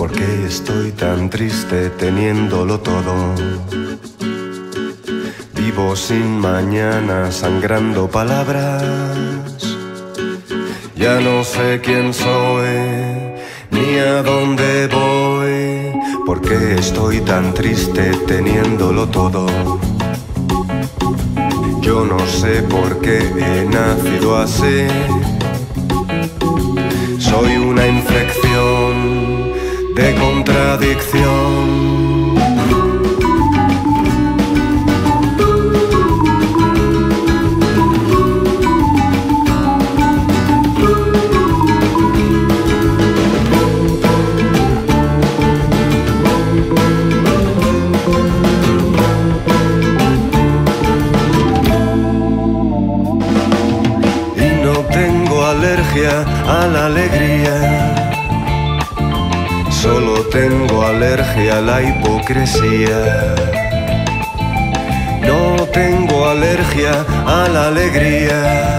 ¿Por qué estoy tan triste teniéndolo todo? Vivo sin mañana, sangrando palabras. Ya no sé quién soy, ni a dónde voy. ¿Por qué estoy tan triste teniéndolo todo? Yo no sé por qué he nacido así. Soy una infección de contradicción. A la alegría, solo tengo alergia a la hipocresía. No tengo alergia a la alegría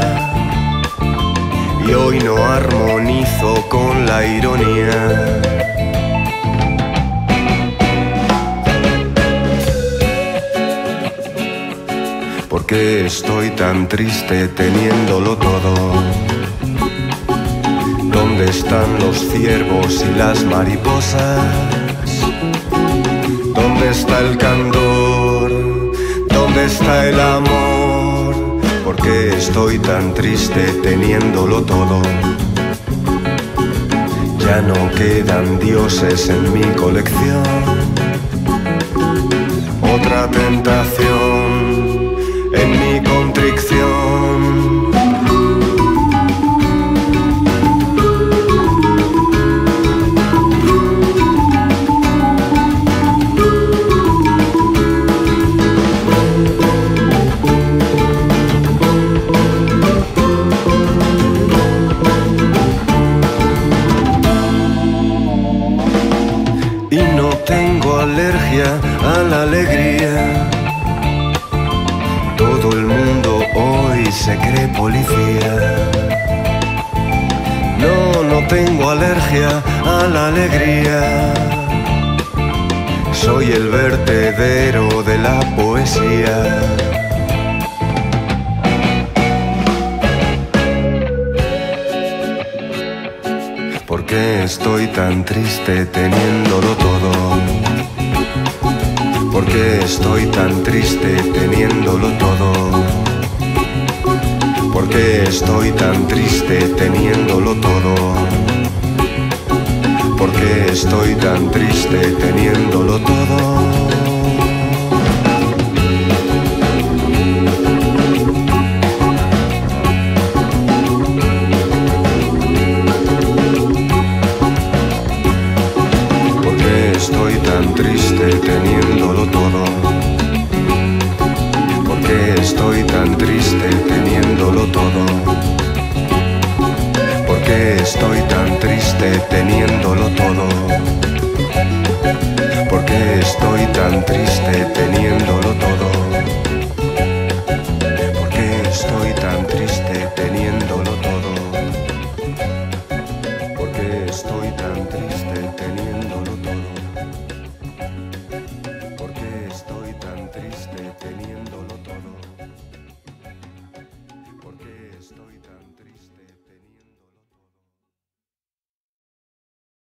y hoy no armonizo con la ironía. ¿Por qué estoy tan triste teniéndolo todo? ¿Dónde están los ciervos y las mariposas? ¿Dónde está el candor? ¿Dónde está el amor? ¿Por qué estoy tan triste teniéndolo todo? Ya no quedan dioses en mi colección. Otra tentación en mi contrición. Alergia a la alegría. Todo el mundo hoy se cree policía. No tengo alergia a la alegría. Soy el vertedero de la poesía. ¿Por qué estoy tan triste teniéndolo todo? ¿Por qué estoy tan triste teniéndolo todo? ¿Por qué estoy tan triste teniéndolo todo? ¿Por qué estoy tan triste teniéndolo todo? Estoy tan triste teniéndolo todo. ¿Por qué estoy tan triste teniéndolo todo? ¿Por qué estoy tan triste teniéndolo todo? ¿Por qué estoy tan triste teniéndolo todo? ¿Por qué estoy tan triste teniéndolo todo? ¿Por qué estoy tan triste teniéndolo todo?